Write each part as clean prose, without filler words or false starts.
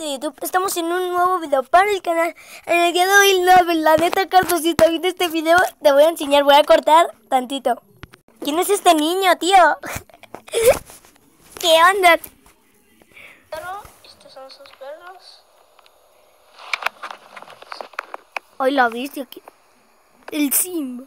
gente de YouTube, estamos en un nuevo video para el canal. En el día de hoy, la neta, Carlos, si estás viendo este video, te voy a enseñar, voy a cortar tantito. ¿Quién es este niño, tío? ¿Qué onda? Pero estos son sus perros. Hoy la viste aquí. El Simba.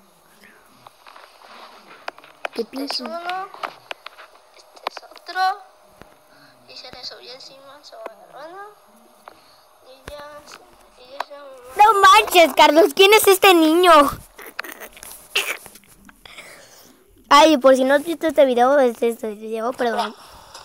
¿Qué Este es pienso? uno, este es otro. Y se le subió encima a su hermano. Y ya se No manches, Carlos, ¿quién es este niño? Ay, por si no has visto este video, perdón.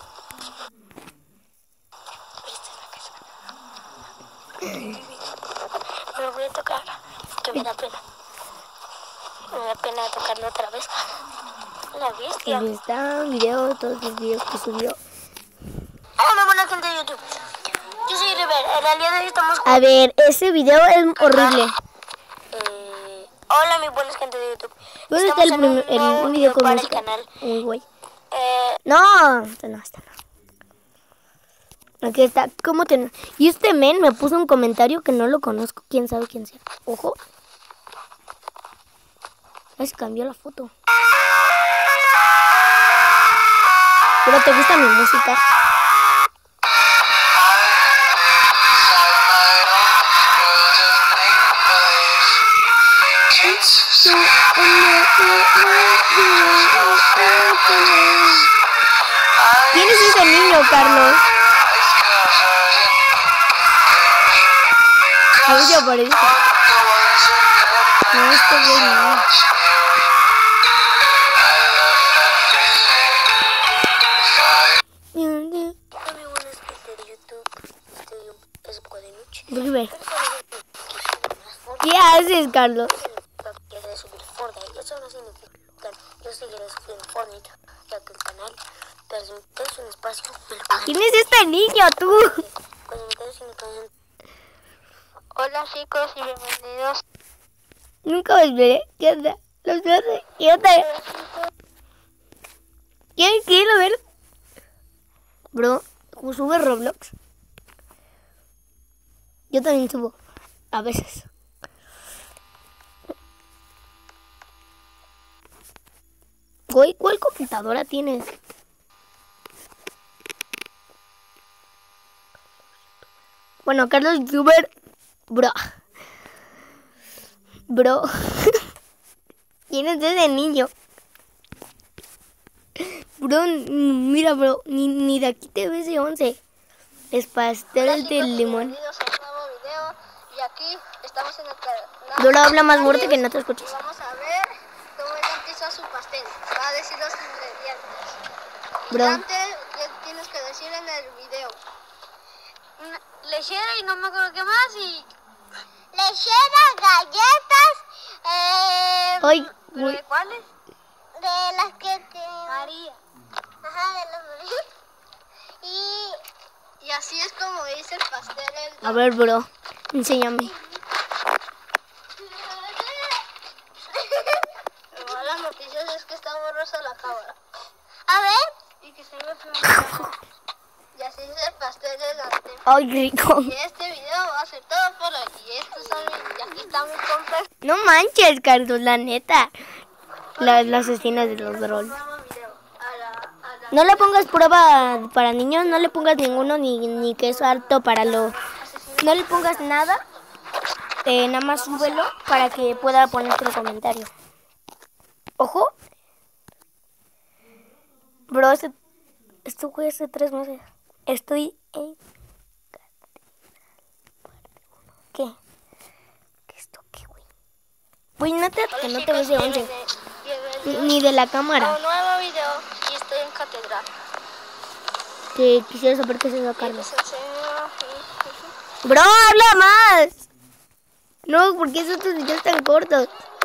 me lo voy a tocar, que me da pena. Me da pena tocarlo otra vez. La bestia. Ahí está un video, todos los videos que subió. Hola, buena gente de YouTube. Yo soy River. En el día de hoy estamos A ver, ese video es horrible. Hola, mi buena gente de YouTube. ¿Dónde está Estamos en un el nuevo video con para el música? canal. Uy, güey. Eh, No, este no. Aquí está, ¿cómo te...? Y este men me puso un comentario que no lo conozco, quién sabe quién sea. Ojo. Ahí se cambió la foto. Pero te gusta mi música. ¿Quién es ese niño, Carlos? A ver si aparece. No, este güey no. Hola, mi buena gente de YouTube. Es un poco de noche. River. ¿Qué haces, Carlos? Quiere subir Fortnite. Eso no significa. Yo seguiré subiendo Fortnite, ya que el canal es un espacio. ¿Quién es este niño, tú? Hola, chicos, y bienvenidos. Nunca volveré. ¿Qué onda? Los dos. ¿Qué onda? ¿Quién lo ver? Bro, ¿sube Roblox? Yo también subo. A veces. Güey, ¿cuál computadora tienes? Bueno, Carlos YouTuber. Bro. ¿Quién es ese niño? Bro, mira, bro. Ni de aquí te ves de 11. Es pastel de limón. Bienvenidos a un nuevo video. Y aquí estamos en el canal. Bro, habla más fuerte que no te escuchas. Vamos a ver cómo Dante hizo su pastel. Va a decir los ingredientes. Y Bro. Dante, ¿qué tienes que decir en el video? Lechera y no me acuerdo qué más. Y lechera, galletas. Ay, ¿Pero güey. de cuáles? De las que te... María. Ajá, de los María. Y así es como hice el pastel. A ver, bro. Enséñame. Las malas noticias es que está borrosa la cámara. A ver. Y que se ve feo. Y así hice el pastel de Dante. Ay, rico. Y este video va a ser todo por hoy. Y aquí está mi compra. No manches, Carlos, la neta. Las escenas de los drones. No le pongas prueba para niños, no le pongas ninguno, ni queso alto para lo... No le pongas nada, nada más súbelo para que pueda poner tu comentario. Ojo. Bro, esto fue hace 3 meses. Estoy en... ¿Qué? ¿Qué esto qué, güey? Güey, neta, que no te ves de 11. Ni de la cámara. Un nuevo video y estoy en catedral. Que quisiera saber qué es eso, Carlos. Les enseño. Bro, habla más. No, porque esos videos están cortos.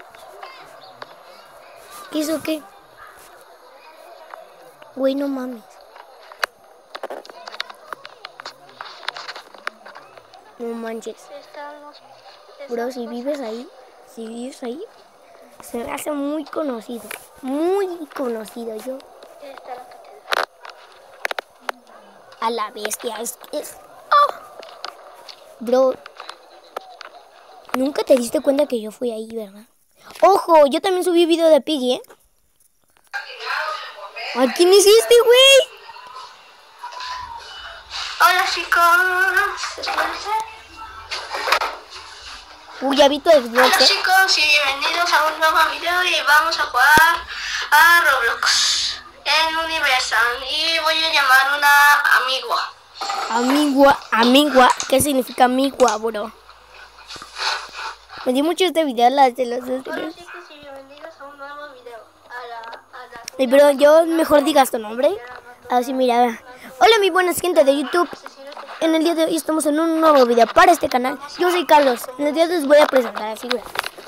¿Qué es o qué? Güey, no mames. No manches. Bro, si vives ahí, se me hace muy conocido. Muy conocido yo. Está la catedral. A la bestia. Es... ¡Oh! Bro, nunca te diste cuenta que yo fui ahí, ¿verdad? Ojo, yo también subí video de Piggy, ¿eh? ¿A quién es este, güey? Hola chicos, espérense. Uy, ya vi tu Xbox, Hola ¿eh? chicos y bienvenidos a un nuevo video y vamos a jugar a Roblox en Universal y voy a llamar una amigua. Amigua, ¿qué significa amigua, bro? Me dio mucho este video, las de los Hola dos. chicos y bienvenidos a un nuevo video. Pero yo mejor digas tu nombre. Así, mira. Hola, mi buenas gente de YouTube. En el día de hoy estamos en un nuevo video para este canal. Yo soy Carlos. En el día de hoy les voy a presentar así, güey.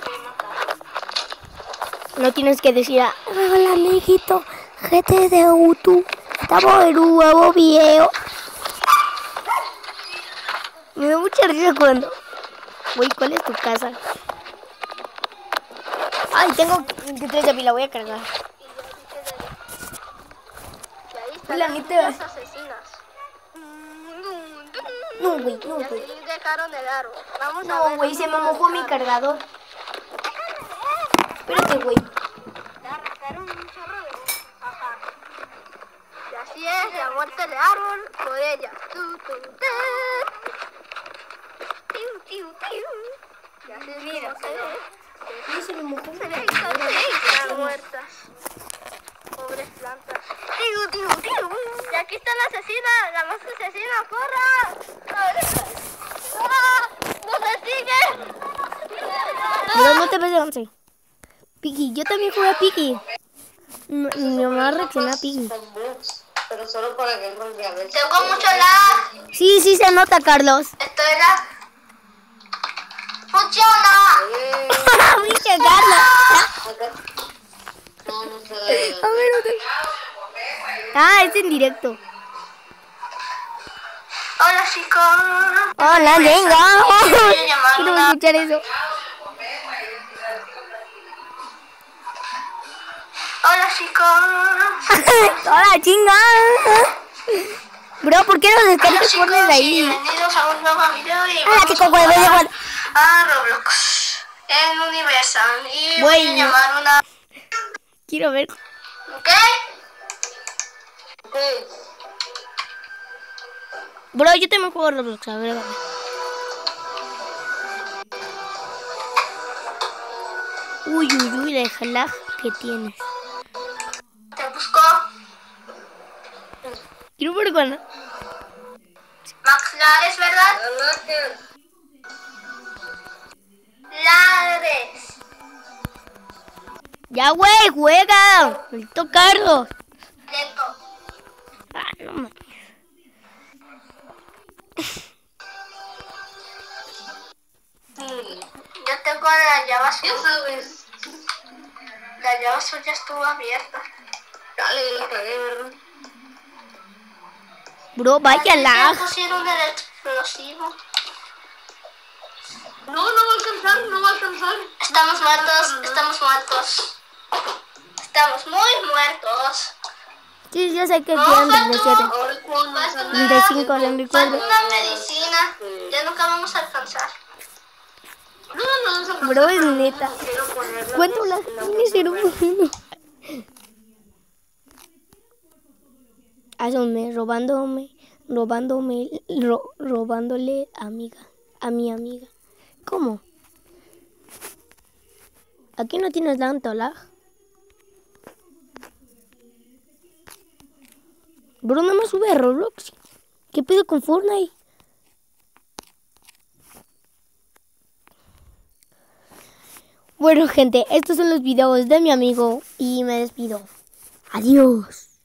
No tienes que decir hola, amiguito. GT de YouTube. Estamos en un nuevo video. Me da mucha risa cuando... Güey, ¿cuál es tu casa? Ay, tengo 3 de pila, voy a cargar. Hola, ni te vas. No, güey, no, güey. Dejaron el árbol. Vamos a No, ver. güey, se me mojó mi cargador. Espérate, güey. Le arrancaron un chorro de luz. Ajá. Y así es, la muerte del árbol por ella. Y así es como se ve. Se me mojó mi Se cargador. están muertas. Pobres plantas. Y aquí está la asesina, la más asesina, corra. ¡Ah! ¡No me sigue! Pero no te ves de 11. Piggy, yo también jugué a Piggy. Mi mamá reacciona a Piggy. Pero solo para que no me vean. Tengo mucho lag. Sí, sí se nota, Carlos. Estoy lag. ¡Funciona! ¡Viste, Carlos! No, no se ve. A ver, otra. Ah, es en directo. Hola chicos. Hola, venga. Voy a llamar Quiero una... escuchar eso. Hola chicos. Hola, chinga. Bro, ¿por qué no Hola descargas chicos por de y ahí? bienvenidos a un nuevo video y Hola, vamos chicos, a güey, jugar a Roblox en Universal y voy a Güey. llamar una... Quiero ver. ¿Ok? Ok. Bro, yo también juego a Roblox, a ver, vale. Uy, uy, uy, deja lag que tienes. Te busco. Quiero ver cuando... Max Lares, ¿verdad? Lares. Ya, güey, juega. Maldito Carlos. Leto. Ah, no mames. Yo tengo la llave azul. Ya sabes. La llave azul ya estuvo abierta. Dale, la cagué, ¿verdad? Bro, vaya Ya lag. pusieron el explosivo. No, no va a alcanzar, no va a alcanzar. Estamos muertos, estamos muertos. Estamos muy muertos. Sí, yo sé que No, quieren faltó. 37. Ahora cuando Falta una- 35, le Falta recuerdo. una medicina. Ya nunca vamos a alcanzar. No, no, no, no. Bro, es neta. Quiero ponerla. ¿Cuánto lag tienes, hermano? Hazme robándole a mi amiga. ¿Cómo? Aquí no tienes tanto lag. Bro, no me sube a Roblox. ¿Qué pedo con Fortnite? Bueno, gente, estos son los videos de mi amigo y me despido. Adiós.